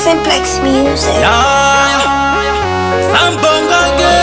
Simplex Music. Yeah, Sambonga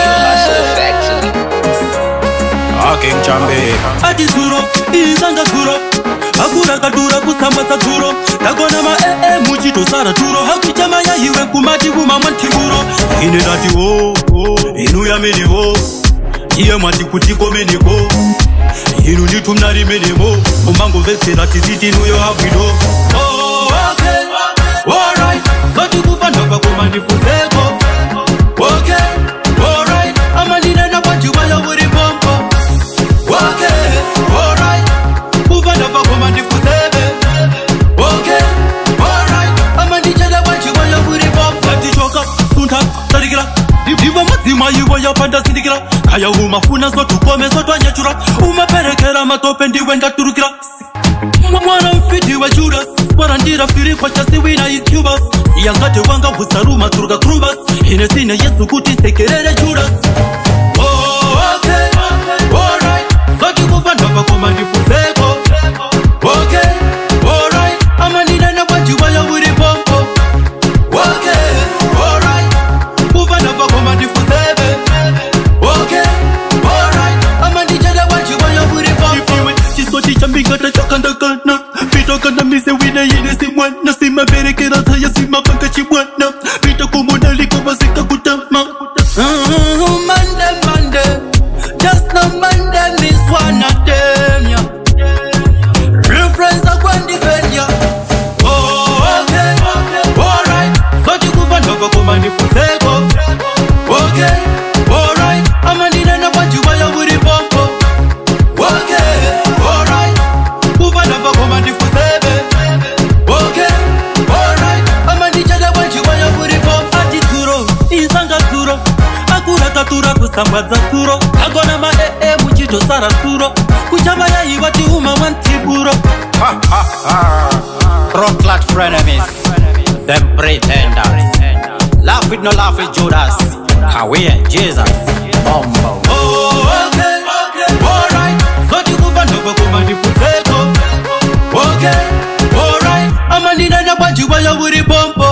King Chambe Ati Zuro, Izanga Zuro Akura kadura kusambata Zuro Takona ma muchito sara Zuro Hakuchama ya hiwe kumati kumamanti Zuro Ine dati wo, inu ya meni wo Iye mati kutiko meni ko Inu nitu mnari meni mo Umango vese dati ziti nuyo habido Oh, okay, alright Zoti kufanova kumandi fuzeko Okay, alright Amanine na wajiwa ya wuri pompo Okay, alright Kufanova kumandi fuzebe Okay, alright Amanine na wajiwa ya wuri pompo Lati choka, sunta, tarikila Diva mazima yuwa ya panda sindikila Kaya umafuna zotu kome zotu anyachura Umaperekera matope ndiwe ngaturukila Mwana mfiti wa Judas Warandira fili kwa chasi wina is Cubas Yangate wanga husaruma turuka krubas Inesine Yesu kuti sekerere Judas Oh, okay, alright Zoti kufanova komandi fuzeko Okay, alright Amanine na wajiwa ya wuri pompo Okay, alright Kufanova komandi fuzebe Okay, alright Amanine na wajiwa ya wuri pompo Chisoti chambinga tachoka ndakana Pito kana mise wina yine si mwana Sima berekera thaya sima banga chibwana Pito kumuna liko basika kutama Monday Just no Monday miss one of them ya Real friends are going to defend ya Oh, okay, alright Zoti kufanova komandi fuzeko Okay, alright Amanine na wajiwa ya wuri pompo Okay, alright Kufanova komandi fuzebe Okay, alright Amanine na wajiwa ya wuri pompo Ati Zuro, Izanga Zuro Akura katura kusambadza Zuro Agona ma muchito sara Zuro Kuchama ya iwati uma mantiburo Proclat frenemies, them pretenders. Laugh with no laugh with Judas, Kawi and Jesus. Bombo. Oh, okay, alright Zoti kufanova komandi fuzeko Okay, alright Amanine na wajiwa ya wuri pompo